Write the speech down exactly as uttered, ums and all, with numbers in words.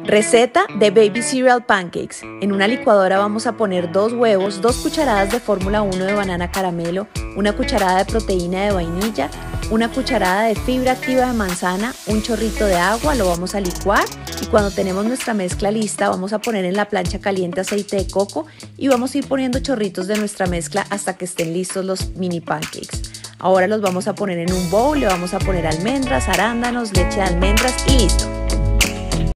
Receta de Baby Cereal Pancakes. En una licuadora vamos a poner dos huevos, dos cucharadas de fórmula uno de banana caramelo, una cucharada de proteína de vainilla, una cucharada de fibra activa de manzana, un chorrito de agua, lo vamos a licuar y cuando tenemos nuestra mezcla lista vamos a poner en la plancha caliente aceite de coco y vamos a ir poniendo chorritos de nuestra mezcla hasta que estén listos los mini pancakes. Ahora los vamos a poner en un bowl, le vamos a poner almendras, arándanos, leche de almendras y listo.